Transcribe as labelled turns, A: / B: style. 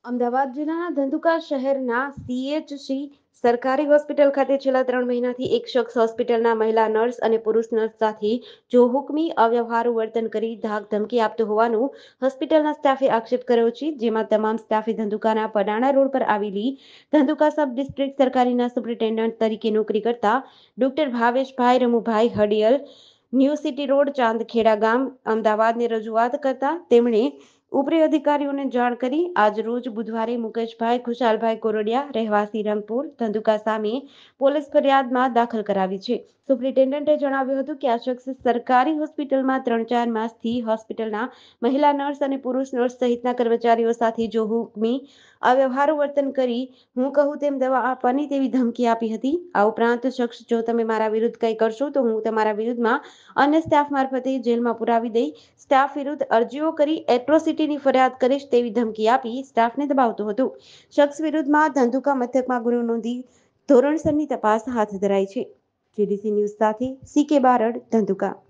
A: અમદાવાદ જિલ્લાના ધંધુકા શહેરના સીએચસી સરકારી હોસ્પિટલ ખાતે છેલ્લા 3 મહિનાથી એક શખ્સ હોસ્પિટલના મહિલા નર્સ અને પુરુષ નર્સ સાથે જોહુકમી અવ્યવહારુ વર્તન કરી ધાક ધમકી આપતો હોવાનું હોસ્પિટલના સ્ટાફે આક્ષેપ કર્યો છે, જેમાં તમામ સ્ટાફે ધંધુકાના પડાણા રોડ પર આવેલી ધંધુકા સબ ડિસ્ટ્રિક્ટ સરકારીના સુપ્રિન્ટેન્ડન્ટ તરીકે નોકરી કરતા doctor Bhaveshbhai Ramubhai Hadiyal new city road Chandkheda ગામ અમદાવાદને રજૂઆત કરતા તેમણે ઉપરી અધિકારીઓને જાણ કરી આજ રોજ બુધવારે મુકેશભાઈ ખુશાલભાઈ કોરડિયા રહેવાસી રંગપુર ધંધુકા સામે પોલીસ ફરિયાદમાં દાખલ કરાવી છે। સુપ્રિન્ટેન્ડન્ટે જણાવ્યું હતું કે આ શખ્સ સરકારી હોસ્પિટલમાં 3-4 માસથી હોસ્પિટલના મહિલા નર્સ અને પુરુષ નર્સ સહિતના કર્મચારીઓ સાથે જોહુકમી અવ્યવહારુ વર્તન કરી હું કહું તેમ દવા આપવાની તેવી ધમકી આપી હતી। આ ઉપરાંત શખ્સ જો તમે મારા વિરુદ્ધ કંઈ કરશો તો હું તમારા વિરુદ્ધમાં અન્ય સ્ટાફ મારફતે જેલમાં પુરાવી દઈ સ્ટાફ વિરુદ્ધ અરજીઓ કરી એટ્રોસિટીની ફરિયાદ કરીશ તેવી ધમકી આપી સ્ટાફને દબાવતો હતો। શખ્સ વિરુદ્ધમાં ધંધુકા મથકમાં ગુનો નોંધી ધોરણસરની તપાસ હાથ ધરાઈ છે। જીડીસી ન્યૂઝ સાથે સીકે બારડ, ધંધુકા।